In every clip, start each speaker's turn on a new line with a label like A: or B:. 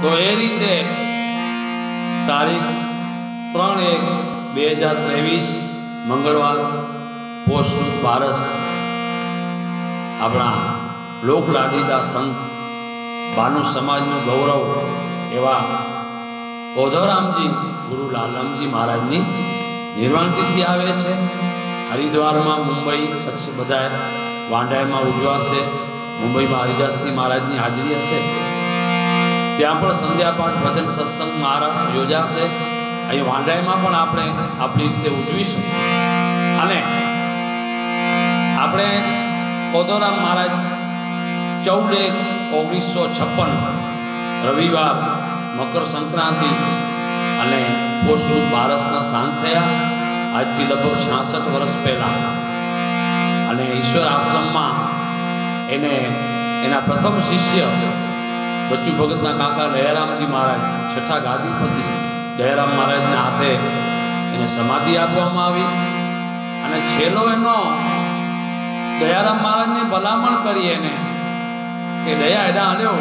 A: તો એ રીતે તારીખ 3/1/2023 મંગળવાર પોષ સુદ 12 આપણા લોકલાડીલા સંત બાનુ સમાજનું ગૌરવ એવા ઓધવરામજી ગુરુ લાલરામજી મહારાજની નિર્વાણ તિથિ આવે છે। હરિદ્વારમાં, મુંબઈ, કચ્છ બધા વાંડાઈમાં ઉજવાશે। મુંબઈમાં હરિદાસજી મહારાજની હાજરી હશે। ત્યાં પણ સંધ્યાપાઠ ભજન સત્સંગ મહારાજ યોજાશે। અહીં વાંડાઈમાં પણ આપણે આપણી રીતે ઉજવીશું। અને આપણે ઓધવરામ મહારાજ 14/1/1956 રવિવાર મકર સંક્રાંતિ અને પોષ સુદ 12ના સાંજ થયા। આજથી લગભગ 66 વર્ષ પહેલાં અને ઈશ્વર આશ્રમમાં એના પ્રથમ શિષ્ય બચ્ચુ ભગતના કાકા દયારામજી મહારાજ, છઠ્ઠા ગાદીપતિ દયારામ મહારાજના હાથે એને સમાધિ આપવામાં આવી। અને છેલ્લો એનો દયારામ મહારાજને ભલામણ કરી એને કે દયા એડા હલ્યો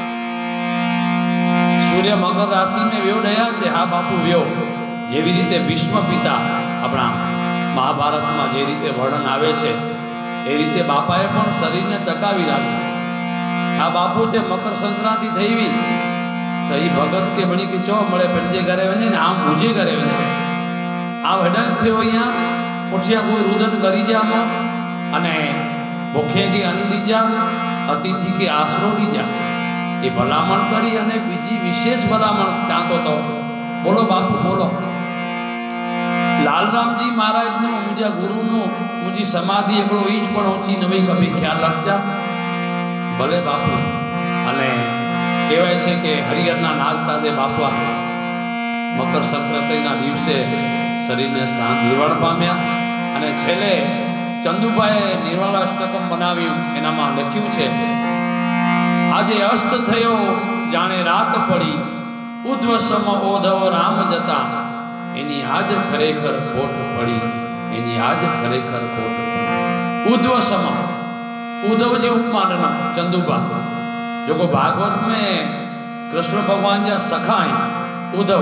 A: સૂર્ય મકર રાશિ में व्यो दया છે। હા બાપુ વ્યો। જેવી રીતે ભીષ્મ પિતા આપણા મહાભારતમાં જે રીતે વર્ણન આવે છે એ રીતે બાપાએ પણ શરીરને ટકાવી રાખ્યું। આ બાપુ તે મકર સંક્રાંતિ થઈ તો એ ભગત કે બની કે ચો મળે પેલે ઘરે વને ને આમ મુજે ઘરે વને આ વડાન થયો અહીંયા ઉઠ્યા કોઈ રુદન કરી જામો અને ભૂખેજી અન્ન લીજા અતિથિ કે આશરો લીજા એ ભલામણ કરી અને બીજી વિશેષ ભલામણ ત્યાં તો બોલો બાપુ બોલો। लालरामजी महाराज नो मुझा गुरु नो मुझी समाधि एकड़ो इंच पण ऊंची नवी कभी ख्याल रखजा भले बापू। अने कहेवाय छे के हरिहरना नाद साथे बापा मकर संक्रांतिना दिवसे शरीरने शांत निर्वाण पाम्या। अने छेले चंदुभाई निर्वाणाष्टकम बनाव्યું। एनामां लख्યું છે આજે અસ્ત થયો જાણે રાત પડી ઉધ્વ સમ ઓધવ રામ જતા એની આજ ખરેખર ખોટ પડી એની આજ ખરેખર ખોટ પડી। उद्धव सम उद्धव जी उपमानना चंदुबा जो को भागवत में कृष्ण भगवान जा सखाई उद्धव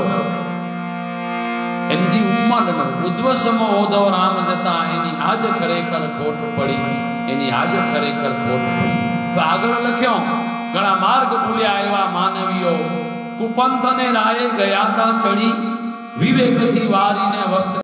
A: एनजी उपमानना उद्धव सम ओधव राम जता एनी आज खरेखर खोट पड़ी एनी आज खरेखर खोट पड़ी। तो आगळ लख्यो घणा मार्ग भूल्या एवा मानवीओ कुपंथ ने राहे गया ता चढ़ी विवेक थी वारी ने वस